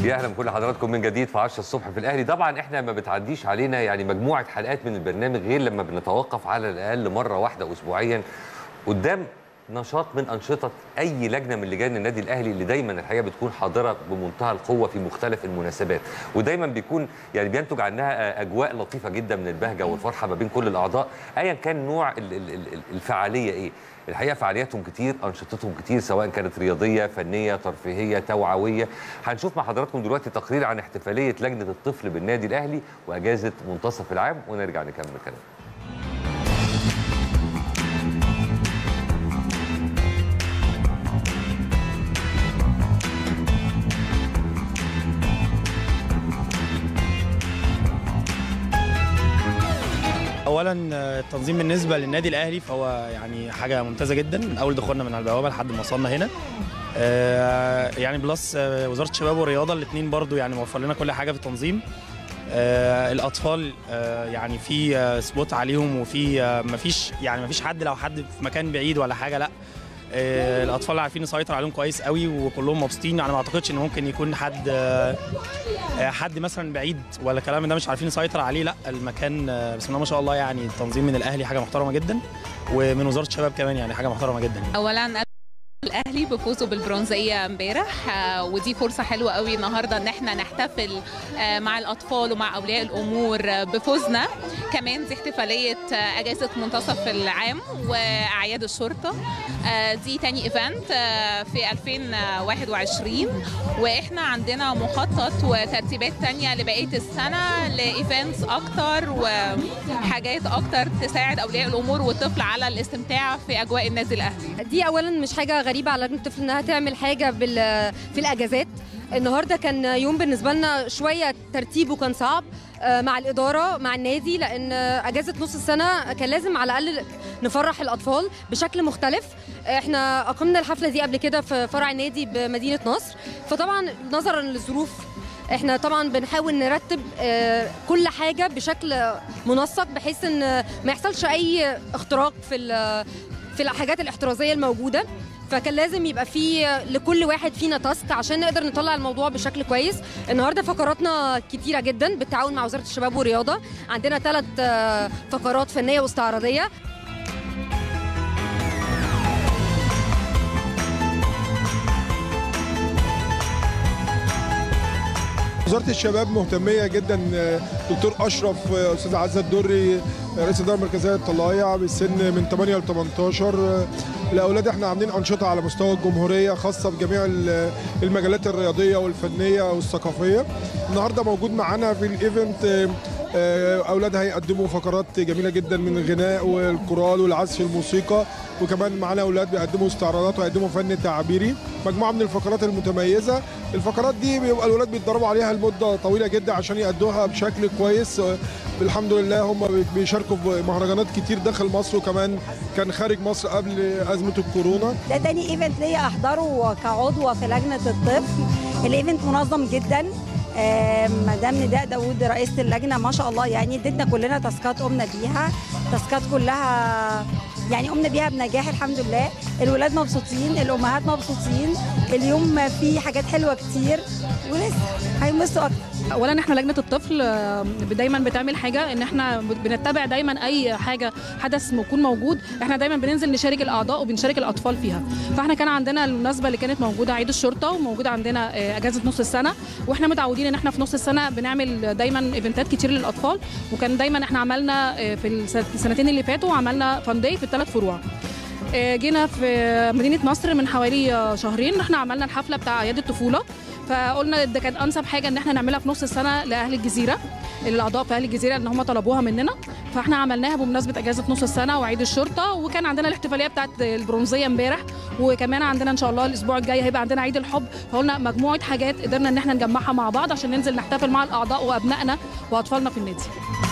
يا اهلا بكل حضراتكم من جديد في 10 الصبح في الاهلي. طبعا احنا ما بتعديش علينا يعني مجموعه حلقات من البرنامج غير لما بنتوقف على الاقل مره واحده اسبوعيا قدام نشاط من انشطه اي لجنه من لجان النادي الاهلي اللي دايما الحقيقه بتكون حاضره بمنتهى القوه في مختلف المناسبات، ودايما بيكون يعني بينتج عنها اجواء لطيفه جدا من البهجه والفرحه ما بين كل الاعضاء ايا كان نوع الفعاليه ايه. الحقيقه فعالياتهم كتير، انشطتهم كتير، سواء كانت رياضيه، فنيه، ترفيهيه، توعويه. هنشوف مع حضراتكم دلوقتي تقرير عن احتفاليه لجنه الطفل بالنادي الاهلي واجازه منتصف العام ونرجع نكمل كلام. اولا التنظيم بالنسبه للنادي الاهلي فهو يعني حاجه ممتازه جدا من اول دخولنا من على البوابه لحد ما وصلنا هنا. يعني بلس وزاره الشباب والرياضه الاثنين برضو يعني موفر لنا كل حاجه في التنظيم. الاطفال يعني في سبوت عليهم، وفي مفيش حد لو حد في مكان بعيد ولا حاجه، لا الاطفال عارفين نسيطر عليهم كويس قوي وكلهم مبسوطين. يعني ما اعتقدش ان ممكن يكون حد مثلا بعيد ولا الكلام ده مش عارفين نسيطر عليه، لا المكان بسم الله ما شاء الله. يعني التنظيم من الاهلي حاجه محترمه جدا، ومن وزاره الشباب كمان يعني حاجه محترمه جدا. اولا الاهلي بفوزه بالبرونزيه امبارح، ودي فرصه حلوه قوي النهارده ان احنا نحتفل مع الاطفال ومع اولياء الامور بفوزنا. كمان دي احتفاليه اجازه منتصف العام واعياد الشرطه، دي تاني ايفنت في 2021، واحنا عندنا مخطط وترتيبات تانية لبقيه السنه لايفنتس اكتر وحاجات اكتر تساعد اولياء الامور والطفل على الاستمتاع في اجواء النادي الاهلي. دي اولا مش حاجه غريبه على لجنه الطفل انها تعمل حاجه في الاجازات. النهارده كان يوم بالنسبه لنا شويه ترتيبه كان صعب مع الاداره مع النادي، لان اجازه نص السنه كان لازم على الاقل نفرح الاطفال بشكل مختلف. احنا اقمنا الحفله دي قبل كده في فرع النادي بمدينه نصر، فطبعا نظرا للظروف احنا طبعا بنحاول نرتب كل حاجه بشكل منسق بحيث ان ما يحصلش اي اختراق في الحاجات الاحترازيه الموجوده. فكان لازم يبقى في لكل واحد فينا تاسك عشان نقدر نطلع الموضوع بشكل كويس. النهارده فقراتنا كتيره جدا بالتعاون مع وزاره الشباب والرياضه، عندنا 3 فقرات فنيه واستعراضيه. وزاره الشباب مهتميه جدا، دكتور اشرف، استاذ عزه الدري رئيس الاداره المركزيه الطلائعه بالسن من 8 ل 18 الاولاد. احنا عاملين انشطه على مستوى الجمهوريه خاصه بجميع المجالات الرياضيه والفنيه والثقافيه. النهارده موجود معانا في الايفنت اولاد هيقدموا فقرات جميله جدا من الغناء والكورال والعزف الموسيقى، وكمان معانا اولاد بيقدموا استعراضات ويقدموا فن تعبيري، مجموعه من الفقرات المتميزه. الفقرات دي بيبقى الاولاد بيتدربوا عليها لمده طويله جدا عشان يأدوها بشكل كويس. الحمد لله هم بيشاركوا في مهرجانات كتير داخل مصر، وكمان كان خارج مصر قبل ازمه الكورونا. ده تاني ايفنت ليا احضره كعضوه في لجنه الطفل. الايفنت منظم جدا. مدام نداء داوود رئيسه اللجنه ما شاء الله يعني ادتنا كلنا تاسكات قمنا بيها، تاسكات كلها يعني قمنا بيها بنجاح الحمد لله. الولاد مبسوطين، الامهات مبسوطين، اليوم فيه حاجات حلوه كتير ولسه هينبسطوا اكتر. اولا احنا لجنه الطفل دايما بتعمل حاجه ان احنا بنتبع دايما اي حاجه حدث يكون موجود، احنا دايما بننزل نشارك الاعضاء وبنشارك الاطفال فيها. فاحنا كان عندنا المناسبه اللي كانت موجوده عيد الشرطه، وموجوده عندنا اجازه نص السنه، واحنا متعودين ان احنا في نص السنه بنعمل دايما ايفنتات كتير للاطفال. وكان دايما احنا عملنا في السنتين اللي فاتوا عملنا فان داي في ال3 فروع. جينا في مدينه نصر من حوالي شهرين احنا عملنا الحفله بتاع عياد الطفوله، فقلنا ده كانت انسب حاجه ان احنا نعملها في نص السنه لاهل الجزيره، الاعضاء في اهل الجزيره ان هم طلبوها مننا، فاحنا عملناها بمناسبه اجازه نص السنه وعيد الشرطه. وكان عندنا الاحتفاليه بتاعت البرونزيه امبارح، وكمان عندنا ان شاء الله الاسبوع الجاي هيبقى عندنا عيد الحب. فقلنا مجموعه حاجات قدرنا ان احنا نجمعها مع بعض عشان ننزل نحتفل مع الاعضاء وابنائنا واطفالنا في النادي.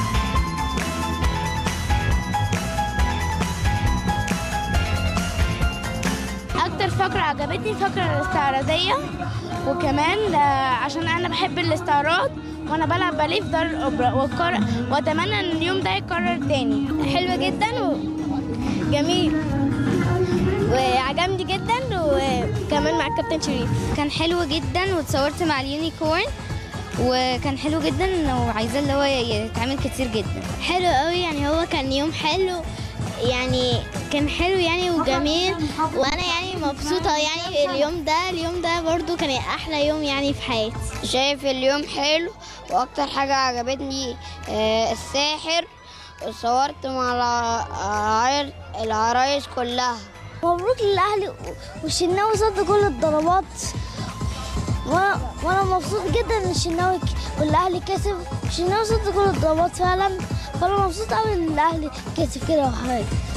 اكتر فقره عجبتني الفقره الاستعراضيه، وكمان عشان انا بحب الاستعراض وانا بلعب باليه في دار الاوبرا، واتمنى ان اليوم ده يتكرر تاني. حلو جدا وجميل. وعجبني جدا، وكمان مع الكابتن شريف كان حلو جدا، واتصورت مع اليونيكورن وكان حلو جدا، وعايزاه اللي هو يتعمل كتير جدا. حلو قوي يعني، هو كان يوم حلو يعني، كان حلو يعني وجميل، وانا يعني مبسوطه يعني. اليوم ده برضو كان احلى يوم يعني في حياتي. شايف اليوم حلو، واكتر حاجه عجبتني الساحر، وصورت مع العرايس كلها. مبروك للاهلي والشناوي صد كل الضربات، وانا مبسوط جدا ان الشناوي والاهلي كسب. الشناوي صد كل الضربات فعلا، فانا مبسوط قوي ان الاهلي كسب كده وحاجه.